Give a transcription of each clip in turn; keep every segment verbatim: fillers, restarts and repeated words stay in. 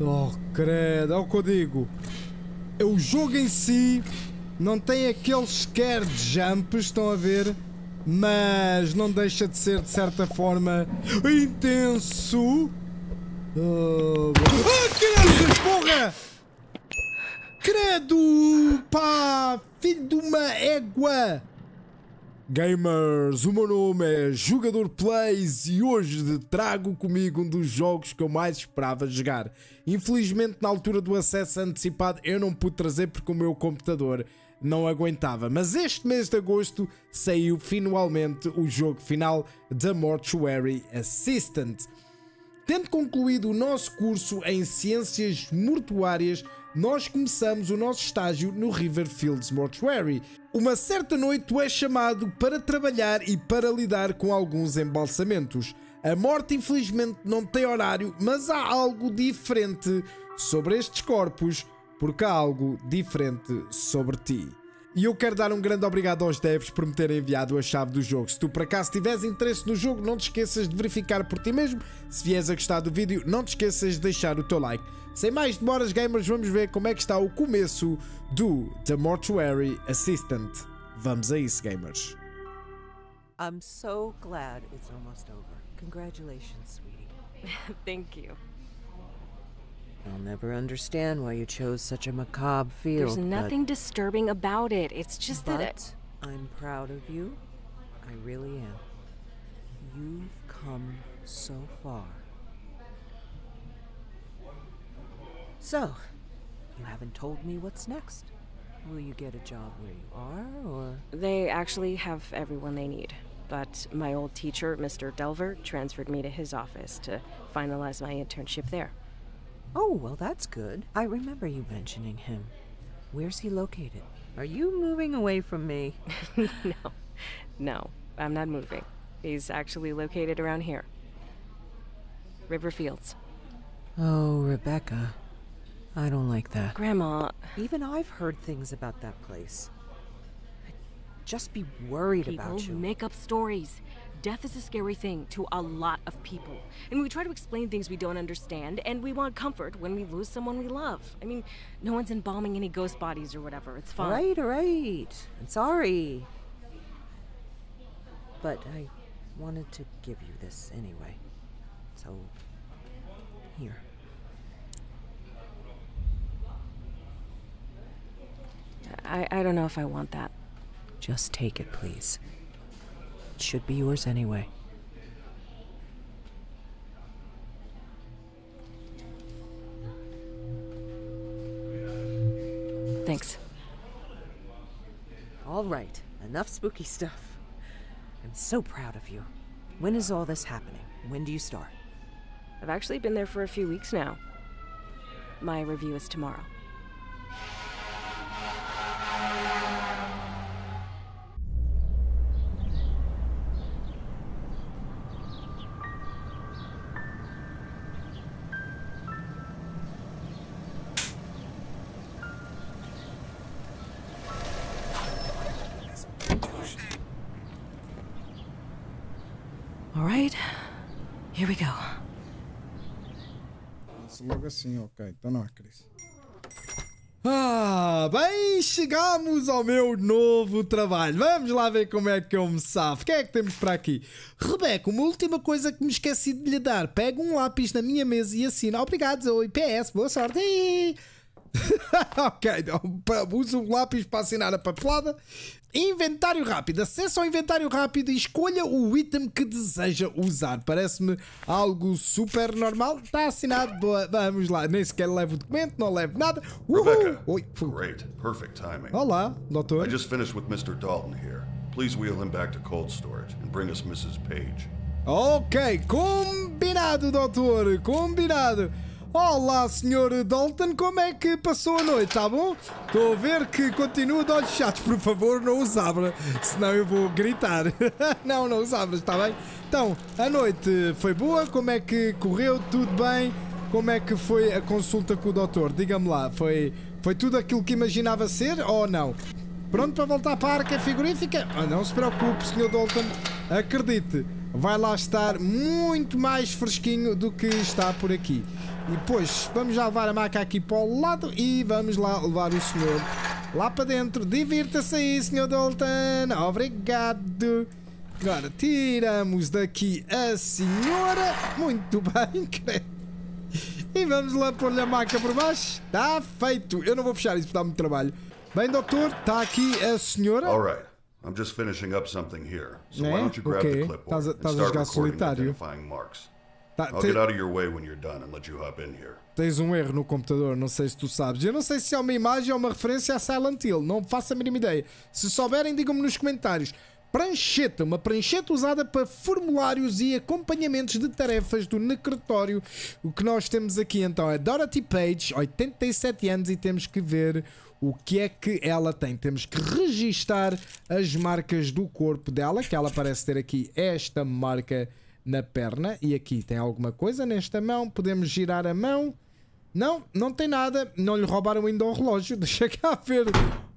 Oh, credo, é o que eu digo. O jogo em si não tem aqueles scare jumps, estão a ver? Mas não deixa de ser, de certa forma, intenso. Oh, ah, crianças, porra! Credo! Pá! Filho de uma égua! Gamers, o meu nome é Jogador Plays e hoje trago comigo um dos jogos que eu mais esperava jogar. Infelizmente, na altura do acesso antecipado, eu não pude trazer porque o meu computador não aguentava. Mas este mês de agosto saiu finalmente o jogo final da Mortuary Assistant. Tendo concluído o nosso curso em Ciências Mortuárias, nós começamos o nosso estágio no Riverfields Mortuary. Uma certa noite tu és chamado para trabalhar e para lidar com alguns embalsamentos. A morte infelizmente não tem horário, mas há algo diferente sobre estes corpos, porque há algo diferente sobre ti. E eu quero dar um grande obrigado aos devs por me terem enviado a chave do jogo. Se tu por acaso tiveres interesse no jogo, não te esqueças de verificar por ti mesmo. Se vieres a gostar do vídeo, não te esqueças de deixar o teu like. Sem mais demoras, gamers, vamos ver como é que está o começo do The Mortuary Assistant. Vamos a isso, gamers. I'm so glad it's almost over. Congratulations, sweetie. Thank you. I'll never understand why you chose such a macabre field. There's nothing but... disturbing about it. It's just but that it... I'm proud of you. I really am. You've come so far. So, you haven't told me what's next. Will you get a job where you are, or...? They actually have everyone they need. But my old teacher, Mister Delver, transferred me to his office to finalize my internship there. Oh, well, that's good. I remember you mentioning him. Where's he located? Are you moving away from me? No. No, I'm not moving. He's actually located around here. Riverfields. Oh, Rebecca. I don't like that. Grandma... Even I've heard things about that place. I'd just be worried People about you. People make up stories. Death is a scary thing to a lot of people. And we try to explain things we don't understand, and we want comfort when we lose someone we love. I mean, no one's embalming any ghost bodies or whatever. It's fine. All right, all right. I'm sorry. But I wanted to give you this anyway. So, here. I, I don't know if I want that. Just take it, please. It should be yours anyway. Thanks. All right, enough spooky stuff. I'm so proud of you. When is all this happening? When do you start? I've actually been there for a few weeks now. My review is tomorrow. All right, here we go. Logo assim, ok. Então não, Cris. Ah, bem, chegamos ao meu novo trabalho. Vamos lá ver como é que eu me safo. O que é que temos para aqui? Rebeca, uma última coisa que me esqueci de lhe dar. Pega um lápis na minha mesa e assina. Obrigado, Zoe. P S, boa sorte. Ok, usa um lápis para assinar a papelada. Inventário rápido. Acesse ao inventário rápido e escolha o item que deseja usar. Parece-me algo super normal. Está assinado. Boa. Vamos lá. Nem sequer levo o documento, não levo nada. Uhul. Rebecca, Oi. Great, perfect timing. Olá, doutor. I just finished with Mister Dalton here. Please wheel him back to cold storage and bring us Missus Page. Ok, combinado, doutor. Combinado. Olá, senhor Dalton, como é que passou a noite, tá bom? Estou a ver que continua de olhos fechados, por favor, não os abra, senão eu vou gritar. Não, não os abras, está bem? Então, a noite foi boa, como é que correu, tudo bem? Como é que foi a consulta com o doutor? Diga-me lá, foi, foi tudo aquilo que imaginava ser ou não? Pronto para voltar para a arca frigorífica? Ah, não se preocupe, senhor Dalton, acredite. vai lá estar muito mais fresquinho do que está por aqui. E depois vamos já levar a maca aqui para o lado e vamos lá levar o senhor lá para dentro. Divirta-se aí, senhor Dalton. Obrigado. Agora tiramos daqui a senhora. Muito bem, credo. E vamos lá pôr-lhe a maca por baixo. Está feito. Eu não vou fechar isso porque dá muito trabalho. Bem, doutor, está aqui a senhora. All right. I'm just finishing up something here. So É? why don't you grab Ok. the clipboard Estás a- and estás a start jogar recording the solitário. identifying marks. Tá, I'll te- get out of your way when you're done and let you hop in here. Tens um erro no computador, não sei se tu sabes. Eu não sei se é uma imagem ou uma referência a Silent Hill. Não faço a mínima ideia. Se souberem, digam-me nos comentários. Prancheta, uma prancheta usada para formulários e acompanhamentos de tarefas do necrotório. O que nós temos aqui então é Dorothy Page, oitenta e sete anos, e temos que ver o que é que ela tem. Temos que registar as marcas do corpo dela, que ela parece ter aqui esta marca na perna. E aqui tem alguma coisa nesta mão. Podemos girar a mão. Não, não tem nada. Não lhe roubaram ainda o relógio. Deixa cá ver.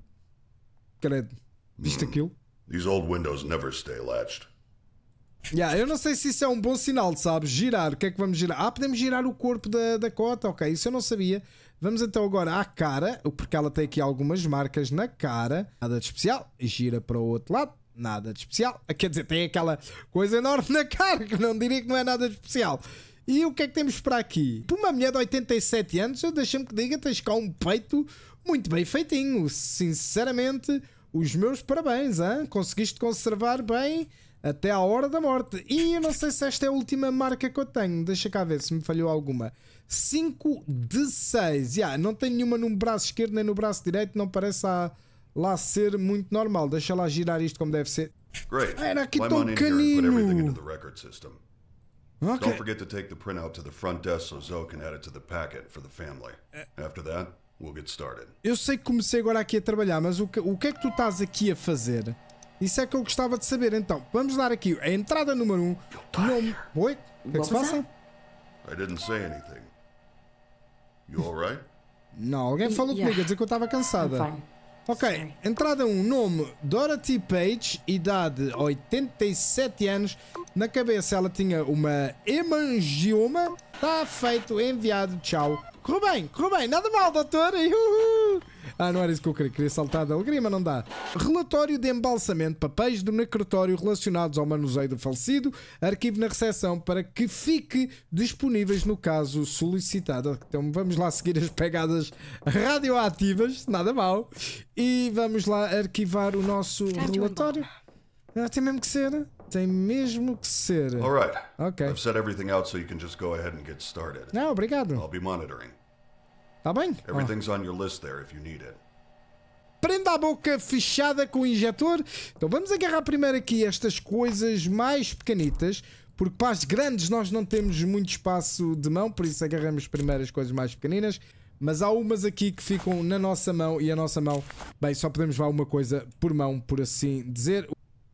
Credo. Viste aquilo? These old windows never stay latched. Yeah, eu não sei se isso é um bom sinal, sabes? Girar, o que é que vamos girar? Ah, podemos girar o corpo da, da cota, ok, isso eu não sabia. Vamos então agora à cara, porque ela tem aqui algumas marcas na cara. Nada de especial, gira para o outro lado, nada de especial. Quer dizer, tem aquela coisa enorme na cara, que não diria que não é nada de especial. E o que é que temos para aqui? Para uma mulher de oitenta e sete anos, eu deixa-me que diga, tens cá um peito muito bem feitinho. Sinceramente, os meus parabéns, hein? Conseguiste conservar bem até à hora da morte. E eu não sei se esta é a última marca que eu tenho. Deixa cá ver se me falhou alguma. cinco de seis. Yeah, não tem nenhuma no braço esquerdo nem no braço direito. Não parece a, lá ser muito normal. Deixa lá girar isto como deve ser. Great. Era aqui Climb tão on in here and put everything pequenino. into the record system. Ok. Don't forget to take the printout to the front desk so Zoe can add it to the packet for the family. After that, we'll get started. Eu sei que comecei agora aqui a trabalhar, mas o que, o que é que tu estás aqui a fazer? Isso é que eu gostava de saber. Então, vamos dar aqui a entrada número um. Nome... Oi? O que é que se What was passa? I didn't say anything. You alright? Não, alguém falou Yeah. comigo a dizer que eu estava cansada. I'm fine. Ok, Sorry. entrada um, nome Dorothy Page, idade oitenta e sete anos. Na cabeça ela tinha uma hemangioma. Está feito, enviado, tchau. Correu bem, correu bem, nada mal, doutor. Uhul. Ah, não era isso que eu queria, queria saltar de alegria, mas não dá. Relatório de embalsamento, papéis do necrotório relacionados ao manuseio do falecido, arquivo na recepção para que fique disponíveis no caso solicitado. Então vamos lá seguir as pegadas radioativas, nada mal, e vamos lá arquivar o nosso relatório. Ah, tem mesmo que ser, tem mesmo que ser. Alright. Ok. I've set everything out so you can just go ahead and get started. Não, obrigado. I'll be monitoring. Está bem? Ah. Everything's on your list there if you need it. Prenda a boca fechada com o injetor. Então vamos agarrar primeiro aqui estas coisas mais pequenitas, porque para as grandes nós não temos muito espaço de mão, por isso agarramos primeiro as coisas mais pequeninas. Mas há umas aqui que ficam na nossa mão, e a nossa mão, bem, só podemos levar uma coisa por mão, por assim dizer.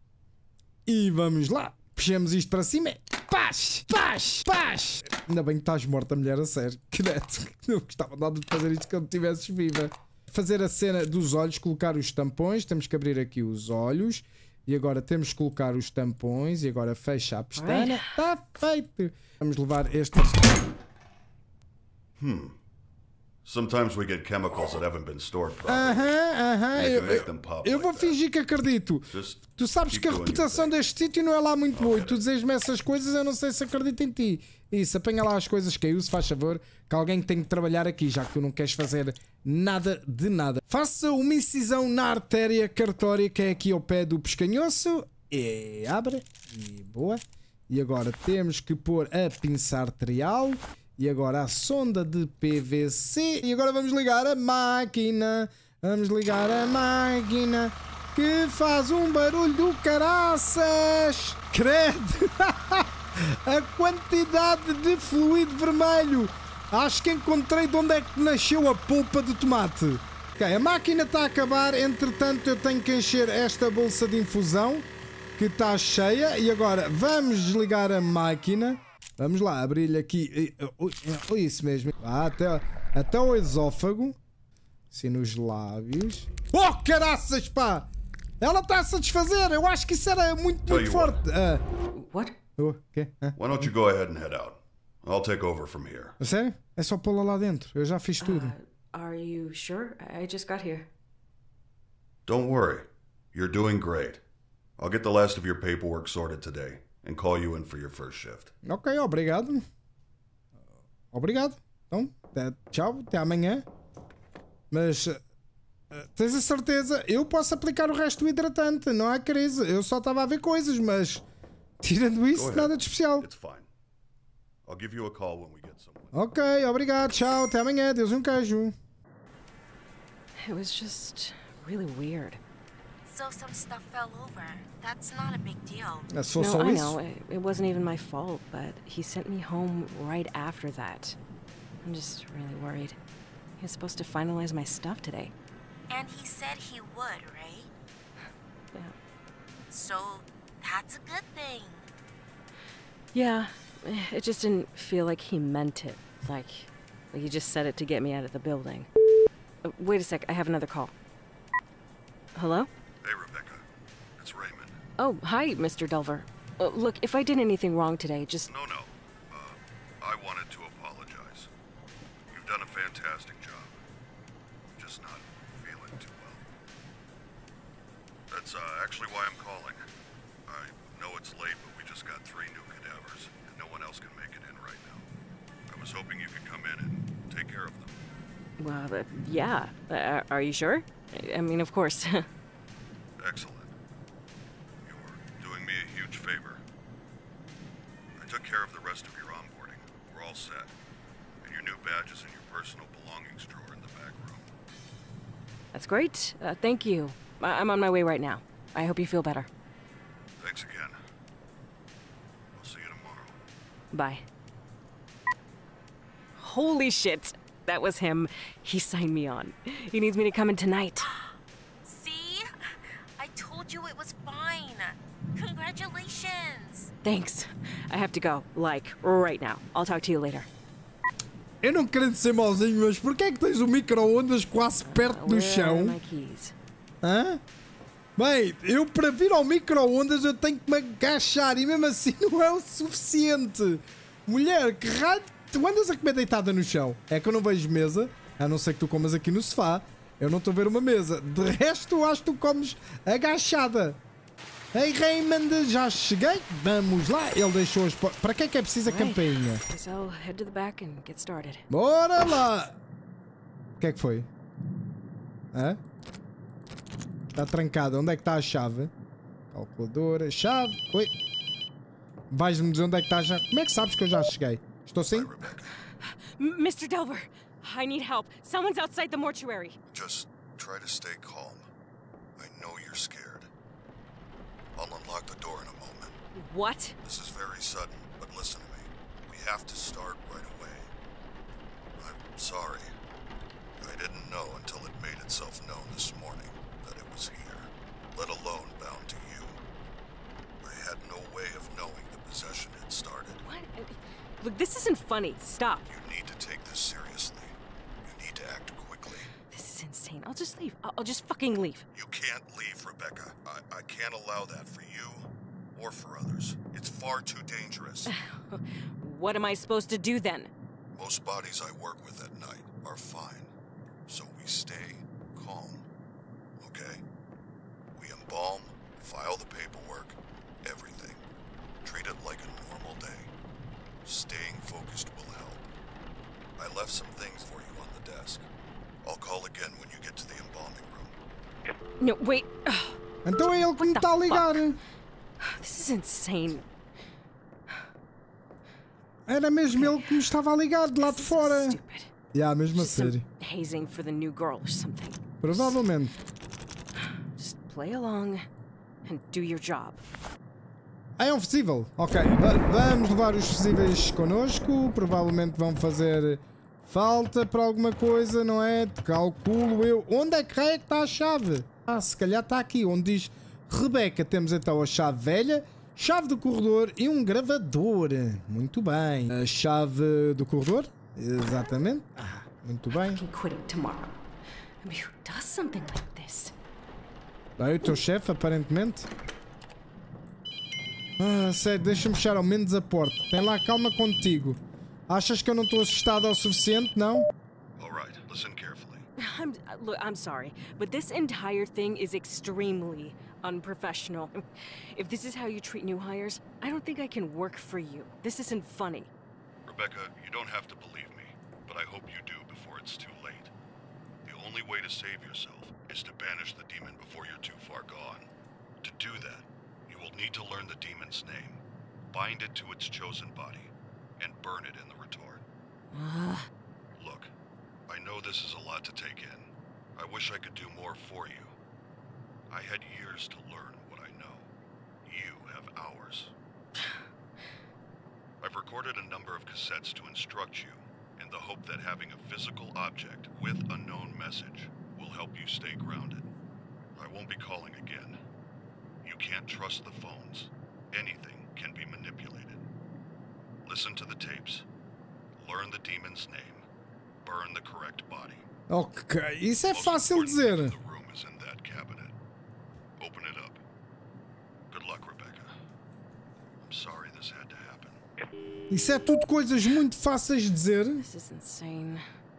E vamos lá. Puxamos isto para cima. Paz! Paz! Paz! Ainda bem que estás morta, mulher, a sério. Credo. Não gostava nada de fazer isto quando estivesses viva. Fazer a cena dos olhos, colocar os tampões. Temos que abrir aqui os olhos. E agora temos que colocar os tampões. E agora fecha a pestana. Está feito. Vamos levar estes. Hmm. Sometimes we get chemicals that haven't been stored properly. Aham, aham. You Eu, can make them pop eu like vou that. fingir que acredito. Just Tu sabes keep que a doing your reputação thing. deste sítio não é lá muito boa. E tu dizes-me essas coisas, eu não sei se acredito em ti. Isso, apanha lá as coisas que eu uso, faz favor. Que alguém tem que trabalhar aqui, já que tu não queres fazer nada de nada. Faça uma incisão na artéria cartória que é aqui ao pé do pescanhoço. E abre. E boa. E agora temos que pôr a pinça arterial. E agora a sonda de P V C. E agora vamos ligar a máquina. Vamos ligar a máquina que faz um barulho do caraças. Credo! A quantidade de fluido vermelho. Acho que encontrei de onde é que nasceu a polpa de tomate. Ok, a máquina está a acabar. Entretanto eu tenho que encher esta bolsa de infusão que está cheia. E agora vamos desligar a máquina. Vamos lá, abrir-lhe aqui. Ui, isso mesmo. Ah, até, até o esófago. Assim nos lábios. Oh, caraças, pá! Ela está a satisfazer. Eu acho que isso era muito, Tell muito you what. forte. Ah, What? Oh, quê? Hã? Why don't you go ahead and head out? I'll take over from here. A sério? É só pô-la lá dentro. Eu já fiz tudo. Uh, are you sure? I just got here. Don't worry. You're doing great. I'll get the last of your paperwork sorted today and call you in for your first shift. Ok, obrigado. Obrigado. Então, até, tchau, até amanhã. Mas uh, tens a certeza, eu posso aplicar o resto do hidratante, não há crise. Eu só estava a ver coisas, mas tirando isso, nada de especial. It's fine. I'll give you a call when we get somewhere. Ok, obrigado, tchau, até amanhã, Deus um queijo. It was just really weird. So some stuff fell over. That's not a big deal. É só No, só I isso? know, it, it wasn't even my fault, but he sent me home right after that. I'm just really worried. He was supposed to finalize my stuff today. And he said he would, right? Yeah. So that's a good thing. Yeah, it just didn't feel like he meant it. Like, like he just said it to get me out of the building. Uh, wait a sec, I have another call. Hello? Hey, Rebecca. It's Raymond. Oh, hi, Mister Delver. Uh, look, if I did anything wrong today, just... No, no. Uh, I wanted to apologize. You've done a fantastic job. Just not feeling too well. That's uh, actually why I'm calling. I know it's late, but we just got three new cadavers, and no one else can make it in right now. I was hoping you could come in and take care of them. Well, uh, yeah. Uh, are you sure? I mean, of course. Excellent. You're doing me a huge favor. I took care of the rest of your onboarding. We're all set. And your new badge is in your personal belongings drawer in the back room. That's great. Uh, thank you. I I'm on my way right now. I hope you feel better. Thanks again. I'll see you tomorrow. Bye. Holy shit. That was him. He signed me on. He needs me to come in tonight. See? I told you it was fine. Congratulations. Thanks. I have to go. Like, right now. I'll talk to you later. Eu não querendo ser mauzinho, mas porquê é que tens o micro-ondas quase perto do Where are chão? my keys? Hã? Bem, eu para vir ao micro-ondas eu tenho que me agachar e mesmo assim não é o suficiente. Mulher, que raio... Tu andas a comer deitada no chão. É que eu não vejo mesa, a não ser que tu comas aqui no sofá. Eu não estou a ver uma mesa. De resto, eu acho que tu comes agachada. Ei, Raymond, já cheguei. Vamos lá. Ele deixou as... Para que é que é preciso a campainha? Guess I'll head to the back and get started. Bora lá. O que é que foi? Hã? Está trancada. Onde é que está a chave? Calculadora, chave. Oi. Vais-me dizer onde é que está a chave? Como é que sabes que eu já cheguei? Estou sim? Bye, Rebecca. M Mister Delver, I need help. Someone's outside the mortuary. Just try to stay calm. I know you're scared. I'll unlock the door in a moment. What? This is very sudden, but listen to me. We have to start right away. I'm sorry. I didn't know until it made itself known this morning that it was here, let alone bound to you. I had no way of knowing the possession had started. What? Look, this isn't funny. Stop. You need to take this seriously. You need to act quickly. This is insane. I'll just leave. I'll, I'll just fucking leave. You can't leave, Rebecca. I, I can't allow that for you or for others. It's far too dangerous. What am I supposed to do then? Most bodies I work with at night are fine, so we stay calm, okay? We embalm, file the paperwork, everything. Treat it like a normal day. Staying focused will help. I left some things for you on the desk. I'll call again when you get to the embalming room. No, wait. Então é ele que me está a ligar. This is insane. Era mesmo ele que me estava a ligar de lá de This is fora. stupid. E yeah, mesmo a Just some sério. hazing for the new girl or something. Provavelmente. Just play along and do your job. Ah, é um fusível. Ok, va vamos levar os fusíveis connosco. Provavelmente vão fazer falta para alguma coisa, não é? Calculo eu. Onde é que é que está a chave? Ah, se calhar está aqui, onde diz Rebeca. Temos então a chave velha, chave do corredor e um gravador. Muito bem. A chave do corredor? Exatamente. Ah, muito bem. I'm quitting tomorrow. I mean, who does something like this? Bem, o teu chefe, aparentemente. Ah, sério, deixa-me fechar ao menos a porta. Tem lá calma contigo. Achas que eu não estou assustado o suficiente, não? All right, listen carefully. I'm look, I'm sorry, but this entire thing is extremely unprofessional. If this is how you treat new hires, I don't think I can work for you. This isn't funny. Rebecca, you don't have to believe me, but I hope you do before it's too late. The only way to save yourself is to banish the demon before you're too far gone. To do that, you will need to learn the demon's name, bind it to its chosen body, and burn it in the retort. Uh. Look, I know this is a lot to take in. I wish I could do more for you. I had years to learn what I know. You have hours. I've recorded a number of cassettes to instruct you, in the hope that having a physical object with a known message will help you stay grounded. I won't be calling again. You can't trust the phones. Anything can be manipulated. Listen to the tapes. Learn the demon's name. Burn the correct body. Ok, isso é Most fácil important thing dizer. in the room is in that cabinet. Open it up. Good luck, Rebecca. I'm sorry this had to happen. Isso é tudo coisas muito fáceis de dizer. This is insane.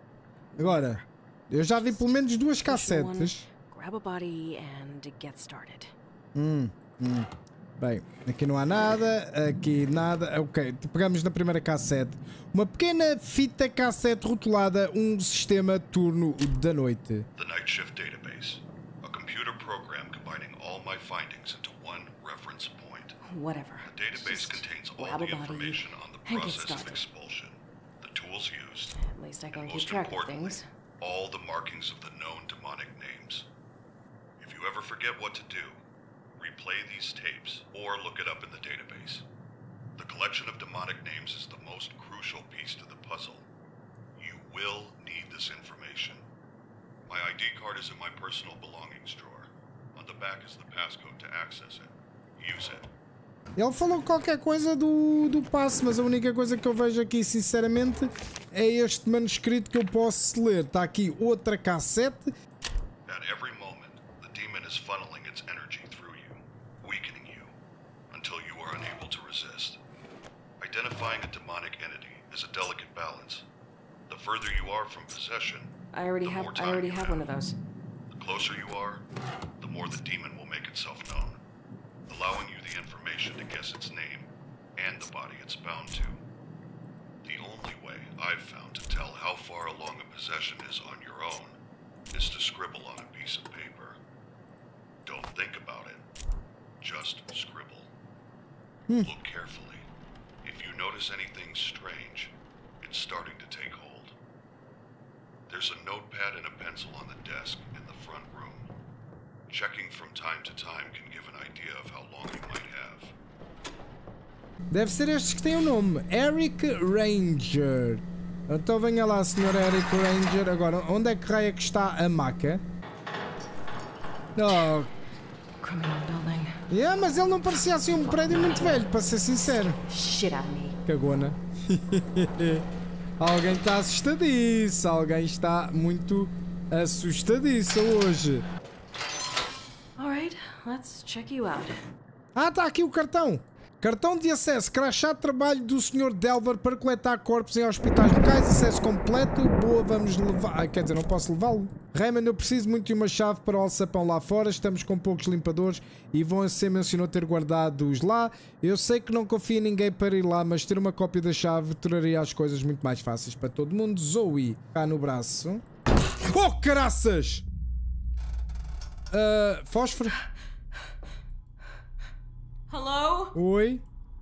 Agora, eu já vi pelo menos duas Push one, cassetes. grab a body and get started. Hum, hum. Bem, aqui não há nada, aqui nada. Ok, pegamos na primeira cassete. Uma pequena fita cassete rotulada, um sistema turno da noite. The Night Shift Database. A computer program combining all my findings into one reference point. Whatever. The database Just contains all grab a the body information on the and get process of started. expulsion, the tools used, At least I can and keep most track of importantly, things. all the markings of the known demonic names. If you ever forget what to do, replay these tapes or look it up in the database. The collection of demonic names is the most crucial piece to the puzzle. You will need this information. My I D card is in my personal belongings drawer. On the back is the passcode to access it. Use it. Ele falou qualquer coisa do, do passe, mas a única coisa que eu vejo aqui, sinceramente, é este manuscrito que eu posso ler. Está aqui outra cassete. At every moment, the demon is funneling its energy through you, weakening you, until you are unable to resist. Identifying a demonic entity is a delicate balance. The further you are from possession, I already the have more I time already you have have. one of those. The closer you are, the more the demon will make itself known, allowing you the information to guess its name and the body it's bound to. The only way I've found to tell how far along a possession is on your own is to scribble on a piece of paper. Don't think about it. Just scribble. Look carefully. If you notice anything strange, it's starting to take hold. There's a notepad and a pencil on the desk in the front room. Checking from time to time can give an idea of how long you might have. Deve ser estes que têm o nome. Eric Ranger. Então venha lá, senhor Eric Ranger. Agora, onde é que raio é que está a maca? Oh. Criminal building. Yeah, mas ele não parecia assim um prédio muito velho, para ser sincero. Shit out of me. Cagona. Alguém está assustadiço. Alguém está muito assustadiço hoje. Alright, let's check you out. Ah, está aqui o cartão. Cartão de acesso, crachá de trabalho do senhor Delver para coletar corpos em hospitais locais, acesso completo. Boa, vamos levar... Ah, quer dizer, não posso levá-lo. Raymond, eu preciso muito de uma chave para o alçapão lá fora. Estamos com poucos limpadores e você mencionou ter guardado-os lá. Eu sei que não confio em ninguém para ir lá, mas ter uma cópia da chave tornaria as coisas muito mais fáceis para todo mundo. Zoe, cá no braço. Oh, caraças! Uh, fósforo. Hello? Oi.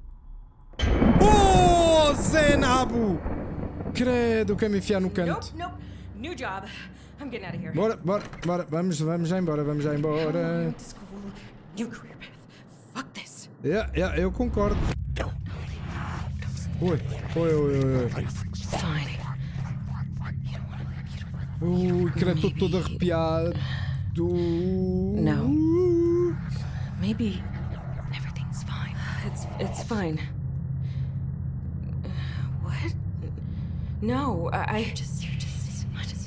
Oh, Zenabo! Credo, quer me enfiar no canto. Nope, nope. New job. I'm getting out of here. Bora, bora, bora. Vamos, vamos já embora, vamos já embora. To school, new career path. Fuck this. Yeah, yeah, eu concordo. Oi, oi, oi, oi, oi. Fine. Ui, credo, estou todo arrepiado. No. Maybe everything's fine. It's it's fine. Uh, what? No, I, I just you're just I just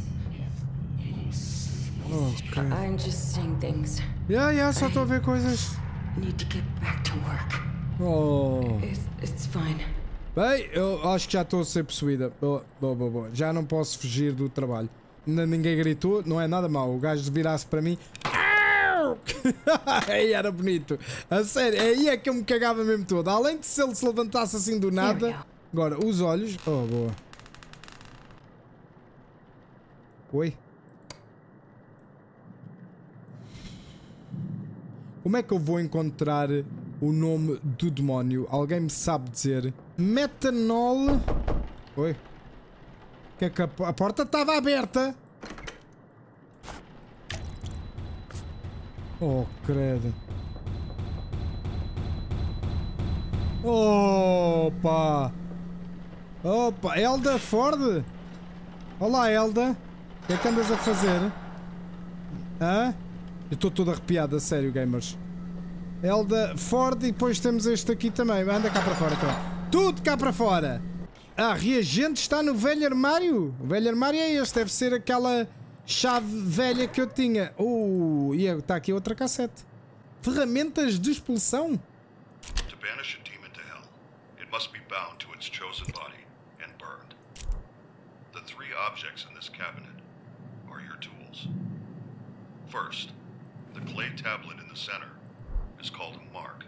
Ok. I'm just seeing things. Yeah, yeah, só estou a ver coisas. Need to get back to work. Oh. It's, it's fine. Bem, eu acho que já estou a ser possuída. Boa, boa, boa, boa. Já não posso fugir do trabalho. N ninguém gritou, não é nada mau. O gajo virasse para mim. Aí era bonito. A sério, aí é que eu me cagava mesmo todo. Além de se ele se levantasse assim do nada. Agora, os olhos. Oh, boa. Oi? Como é que eu vou encontrar o nome do demónio? Alguém me sabe dizer? Metanol. Oi? Que é que a, a porta estava aberta? Oh, credo. Opa! Opa! Elda Ford? Olá, Elda. O que é que andas a fazer? Hã? Eu estou todo arrepiado, a sério, gamers. Elda Ford e depois temos este aqui também. Anda cá para fora, então. Tudo cá para fora! Ah, reagente está no velho armário? O velho armário é este, deve ser aquela chave velha que eu tinha. Uh, e está aqui outra cassete. Ferramentas de expulsão? To banish a demon to hell, it must be bound to its chosen body and burned. The three objects in this cabinet are your tools. First, the clay tablet in the center is called a mark.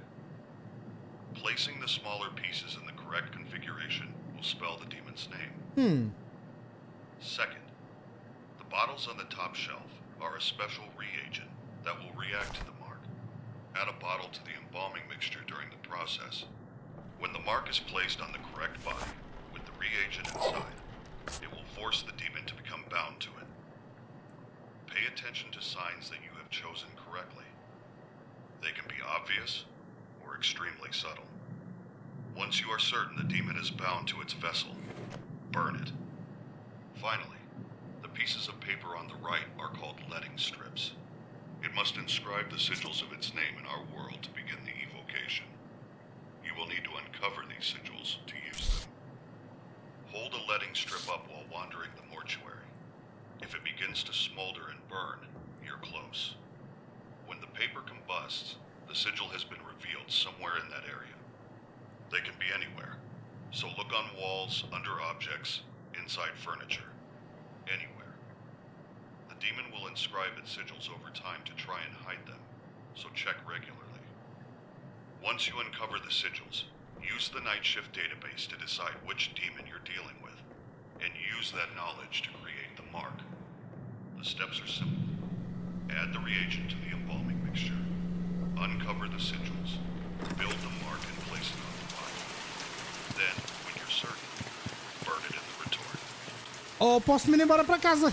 Placing the smaller pieces in the correct configuration will spell the demon's name. Hmm. Second, the bottles on the top shelf are a special reagent that will react to the mark. Add a bottle to the embalming mixture during the process. When the mark is placed on the correct body with the reagent inside, it will force the demon to become bound to it. Pay attention to signs that you have chosen correctly. They can be obvious or extremely subtle. Once you are certain the demon is bound to its vessel, burn it. Finally, the pieces of paper on the right are called letting strips. It must inscribe the sigils of its name in our world to begin the evocation. You will need to uncover these sigils to use them. Hold a letting strip up while wandering the mortuary. If it begins to smolder and burn, you're close. When the paper combusts, the sigil has been revealed somewhere in that area. They can be anywhere, so look on walls, under objects, inside furniture, anywhere. The demon will inscribe its sigils over time to try and hide them, so check regularly. Once you uncover the sigils, use the Night Shift database to decide which demon you're dealing with, and use that knowledge to create the mark. The steps are simple. Add the reagent to the embalming mixture. Uncover the sigils. Build the mark and place it on the body. Then, when you're certain, burn it in the retort. Oh, posso me ir embora para casa.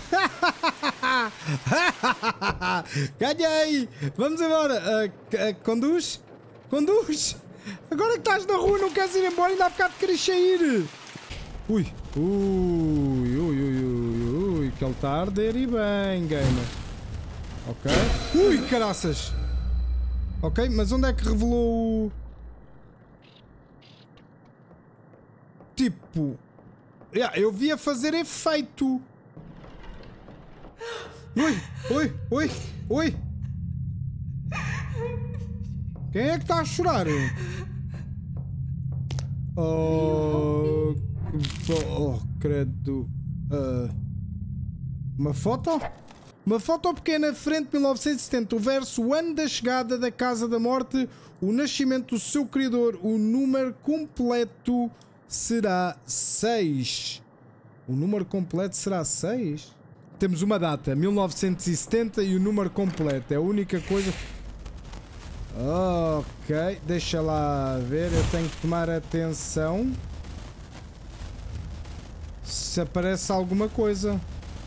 Ganhei. Vamos embora. Uh, uh, conduz? Conduz. Agora que estás na rua não queres ir embora, ainda há bocado queres sair. Ui. Ui, ui, ui, ui, ui. Que ele está a arder e bem, gamer. Ok. Ui, caraças. Ok, mas onde é que revelou o... Tipo... Yeah, eu vi a fazer efeito. Oi, oi, oi, oi. Quem é que está a chorar? Oh... Oh, credo. Uh, uma foto? Uma foto pequena, frente de mil novecentos e setenta, o verso, o ano da chegada da Casa da Morte, o nascimento do seu criador, o número completo será seis. O número completo será seis? Temos uma data, mil novecentos e setenta, e o número completo, é a única coisa... Ok, deixa lá ver, eu tenho que tomar atenção se aparece alguma coisa.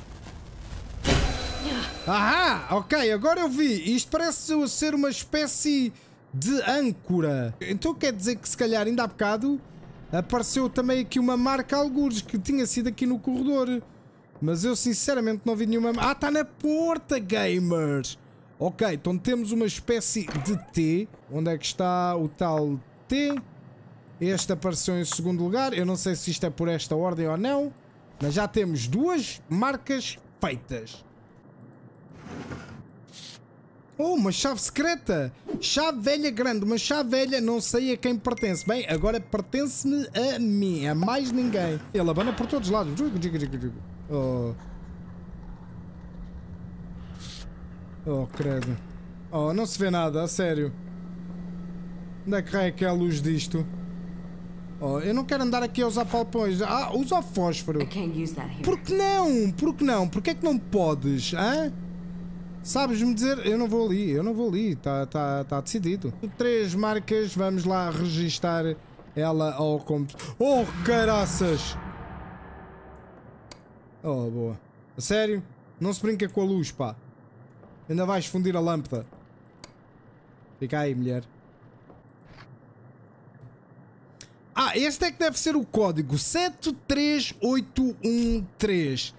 Ahá, ok, agora eu vi. Isto parece ser uma espécie de âncora. Então quer dizer que se calhar ainda há bocado apareceu também aqui uma marca algures que tinha sido aqui no corredor. Mas eu sinceramente não vi nenhuma... Ah, está na porta, gamers! Ok, então temos uma espécie de T. Onde é que está o tal T? Este apareceu em segundo lugar. Eu não sei se isto é por esta ordem ou não. Mas já temos duas marcas feitas. Oh, uma chave secreta. Chave velha grande. Uma chave velha, não sei a quem pertence. Bem, agora pertence-me a mim. A mais ninguém. Ele abana por todos os lados. Oh. Oh, credo. Oh, não se vê nada, a sério. Onde é que é que é a luz disto? Oh, eu não quero andar aqui a usar palpões. Ah, usa o fósforo. Por que não? Por que não? Por que é que não podes? Hã? Sabes-me dizer? Eu não vou ali, eu não vou ali. Está tá, tá decidido. Três marcas, vamos lá registar ela ao computador. Oh, caraças! Oh, boa. A sério? Não se brinca com a luz, pá. Ainda vais fundir a lâmpada. Fica aí, mulher. Ah, este é que deve ser o código sete três oito um três.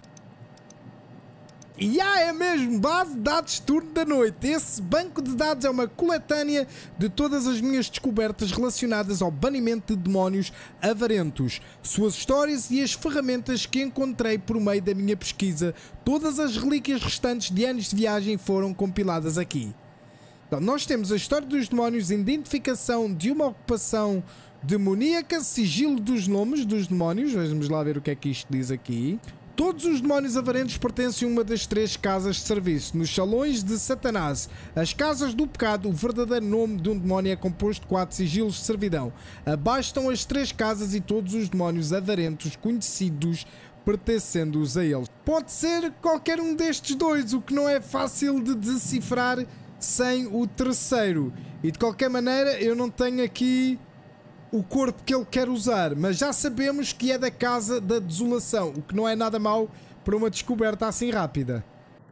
E ah, é mesmo, base de dados turno da noite. Esse banco de dados é uma coletânea de todas as minhas descobertas relacionadas ao banimento de demónios avarentos, suas histórias e as ferramentas que encontrei por meio da minha pesquisa. Todas as relíquias restantes de anos de viagem foram compiladas aqui. Então, nós temos a história dos demónios, identificação de uma ocupação demoníaca, sigilo dos nomes dos demónios. Vamos lá ver o que é que isto diz aqui. Todos os demónios avarentos pertencem a uma das três casas de serviço, nos salões de Satanás. As casas do pecado, o verdadeiro nome de um demónio é composto de quatro sigilos de servidão. Abaixo estão as três casas e todos os demónios avarentos conhecidos pertencendo-os a eles. Pode ser qualquer um destes dois, o que não é fácil de decifrar sem o terceiro. E de qualquer maneira eu não tenho aqui o corpo que ele quer usar, mas já sabemos que é da Casa da Desolação, o que não é nada mau para uma descoberta assim rápida.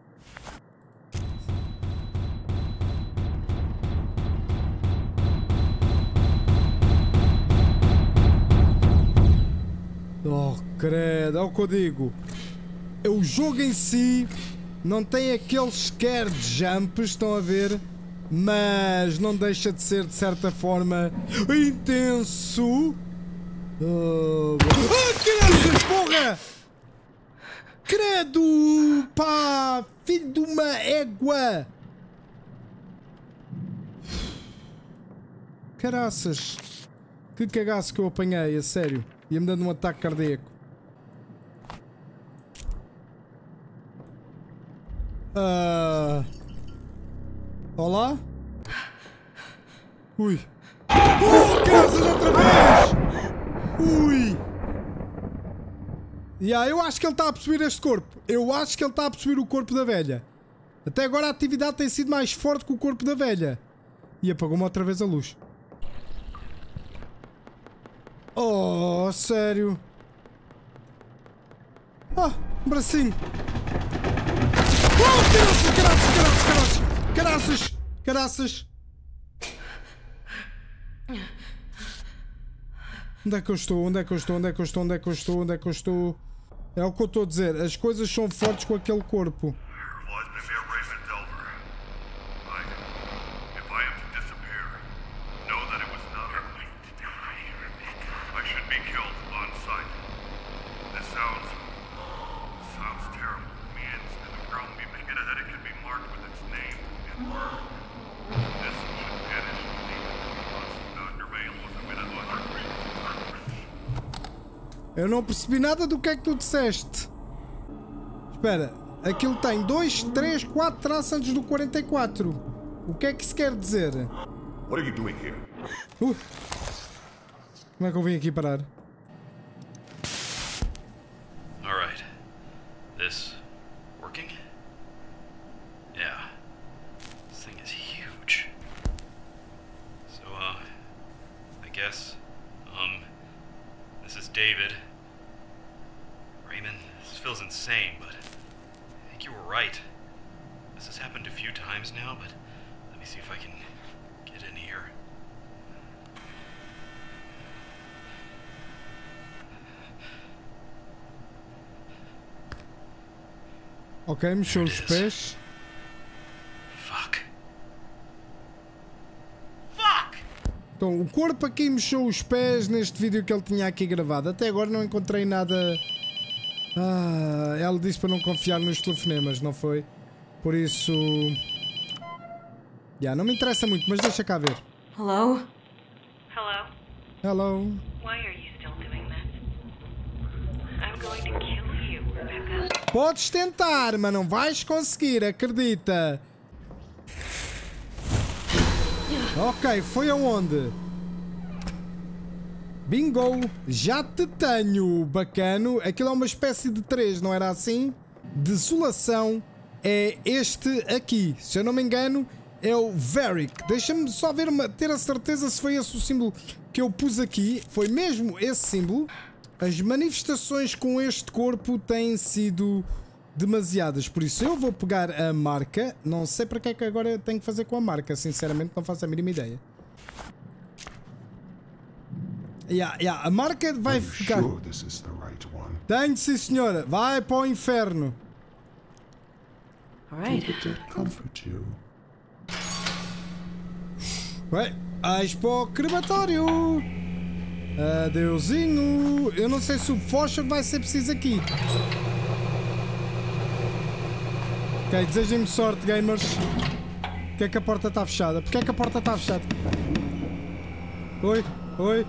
Oh, credo, é o que eu digo. O jogo em si não tem aqueles scare jumps, estão a ver? Mas não deixa de ser, de certa forma, intenso. Oh, ah, crianças, porra! Credo! Pá! Filho de uma égua! Caraças! Que cagaço que eu apanhei, a sério. Ia-me dando um ataque cardíaco. Ah... Olá? Ui. Oh, graças outra vez! Ui! Yeah, eu acho que ele está a possuir este corpo. Eu acho que ele está a possuir o corpo da velha. Até agora a atividade tem sido mais forte que o corpo da velha. E apagou-me outra vez a luz. Oh, sério? Ah, um bracinho. Oh, caraças, caraças, caraças, caraças! Caraças! Caraças! Onde é que eu estou? Onde é que eu estou? Onde é que eu estou? Onde é que eu estou? Onde é que eu estou? É o que eu estou a dizer. As coisas são fortes com aquele corpo. Eu não percebi nada do que é que tu disseste. Espera, aquilo tem dois, três, quatro traços antes do quarenta e quatro. O que é que isso quer dizer? What are you doing here? Uh, como é que eu vim aqui parar? All right. This working? Yeah. This thing is huge. So, uh, I guess, um, this is David. Raymond, this feels insane, but I think you were right. This has happened a few times now, but let me see if I can get in here. Ok, mexeu os pés. Fuck. Fuck! Então, o corpo aqui mexeu os pés neste vídeo que ele tinha aqui gravado. Até agora não encontrei nada... Ah, ela disse para não confiar nos telefonemas, não foi? Por isso... Yeah, não me interessa muito, mas deixa cá ver. Hello? Hello? Hello. Why are you still doing this? I'm going to kill you, Rebecca. Podes tentar, mas não vais conseguir, acredita. Ok, foi aonde? Bingo, já te tenho, bacano. Aquilo é uma espécie de três, não era assim? Desolação é este aqui, se eu não me engano, é o Varric. Deixa-me só ver, uma, ter a certeza se foi esse o símbolo que eu pus aqui. Foi mesmo esse símbolo. As manifestações com este corpo têm sido demasiadas, por isso eu vou pegar a marca. Não sei para que é que agora eu tenho que fazer com a marca, sinceramente não faço a mínima ideia. Yeah, yeah, a marca vai ficar... Tenho, sim senhora, vai para o inferno. Vai, vais para o crematório. Adeusinho. Eu não sei se o fósforo vai ser preciso aqui. Ok, desejem-me sorte, gamers. Porquê é que a porta está fechada? Porquê é que a porta está fechada? Oi, oi.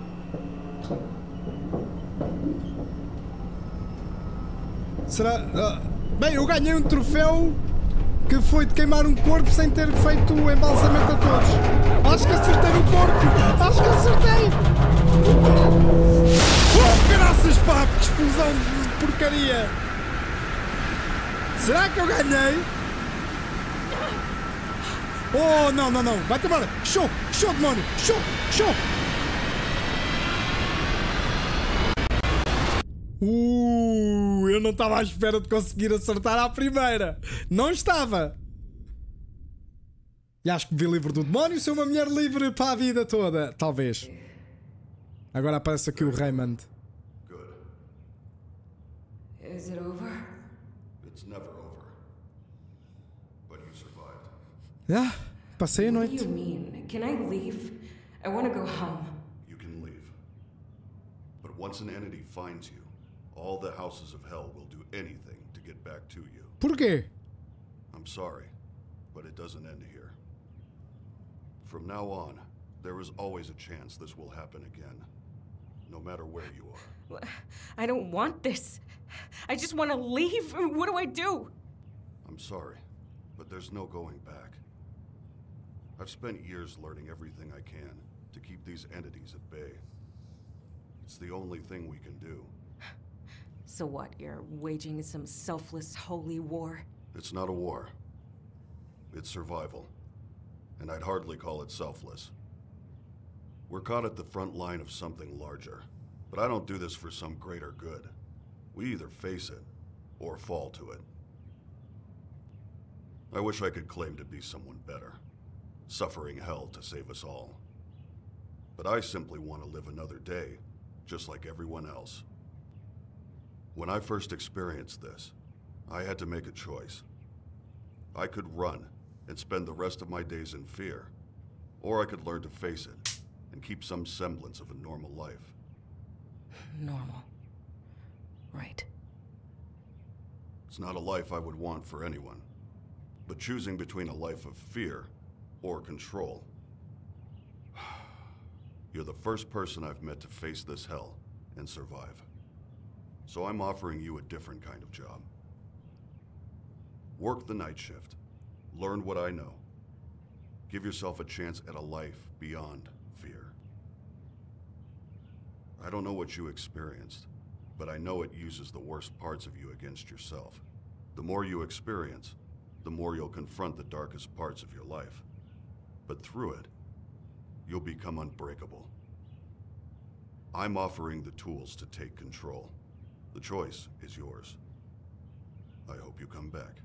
Será... Uh, bem, eu ganhei um troféu que foi de queimar um corpo sem ter feito o embalsamento a todos. Acho que acertei no corpo. Acho que acertei. Oh, graças, pá, que explosão de porcaria. Será que eu ganhei? Oh, não, não, não. Vai-te embora. Show, show, demônio. Show, show. Uh, eu não estava à espera de conseguir acertar à primeira. Não estava. E acho que me vi livre do demónio. Sou uma mulher livre para a vida toda. Talvez. Agora aparece aqui o Raymond. Good. Is it over? It's never over. But you survived. Ah, passei a What do noite. you mean? Can I leave? I want to go home. You can leave. But once an entity finds you, all the houses of hell will do anything to get back to you. Por quê? I'm sorry, but it doesn't end here. From now on, there is always a chance this will happen again, no matter where you are. I don't want this. I just want to leave. What do I do? I'm sorry, but there's no going back. I've spent years learning everything I can to keep these entities at bay. It's the only thing we can do. So what, you're waging some selfless holy war? It's not a war. It's survival. And I'd hardly call it selfless. We're caught at the front line of something larger. But I don't do this for some greater good. We either face it, or fall to it. I wish I could claim to be someone better, suffering hell to save us all. But I simply want to live another day, just like everyone else. When I first experienced this, I had to make a choice. I could run and spend the rest of my days in fear, or I could learn to face it and keep some semblance of a normal life. Normal. Right. It's not a life I would want for anyone, but choosing between a life of fear or control. You're the first person I've met to face this hell and survive. So I'm offering you a different kind of job. Work the night shift. Learn what I know. Give yourself a chance at a life beyond fear. I don't know what you experienced, but I know it uses the worst parts of you against yourself. The more you experience, the more you'll confront the darkest parts of your life. But through it, you'll become unbreakable. I'm offering the tools to take control. The choice is yours. I hope you come back.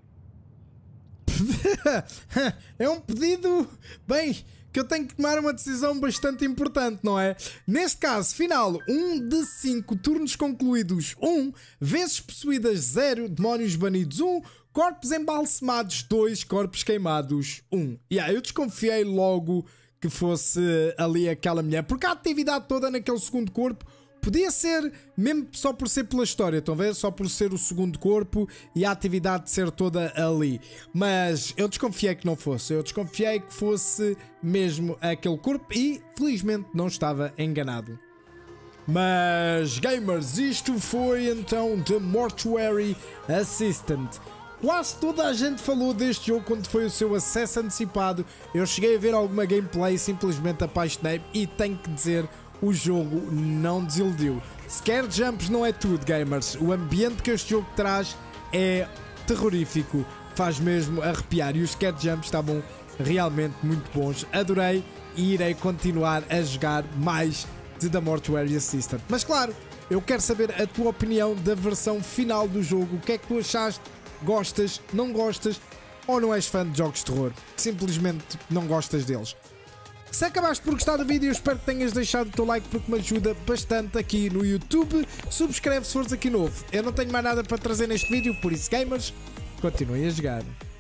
É um pedido, bem, que eu tenho que tomar uma decisão bastante importante, não é? Neste caso, final, um de cinco turnos concluídos, um, vezes possuídas, zero, demónios banidos, um, corpos embalsamados, dois, corpos queimados, um. E yeah, eu desconfiei logo que fosse ali aquela mulher, porque a atividade toda naquele segundo corpo Podia ser, mesmo só por ser pela história, estão a ver? Só por ser o segundo corpo e a atividade ser toda ali. Mas eu desconfiei que não fosse. Eu desconfiei que fosse mesmo aquele corpo e, felizmente, não estava enganado. Mas, gamers, isto foi então The Mortuary Assistant. Quase toda a gente falou deste jogo quando foi o seu acesso antecipado. Eu cheguei a ver alguma gameplay, simplesmente apaixonei-me e tenho que dizer, o jogo não desiludiu. Scare Jumps não é tudo, gamers. O ambiente que este jogo traz é terrorífico, faz mesmo arrepiar e os Scare Jumps estavam realmente muito bons. Adorei e irei continuar a jogar mais de The Mortuary Assistant. Mas claro, eu quero saber a tua opinião da versão final do jogo. O que é que tu achaste? Gostas? Não gostas? Ou não és fã de jogos de terror? Simplesmente não gostas deles? Se acabaste por gostar do vídeo, eu espero que tenhas deixado o teu like porque me ajuda bastante aqui no YouTube. Subscreve se fores aqui novo. Eu não tenho mais nada para trazer neste vídeo, por isso, gamers, continuem a jogar.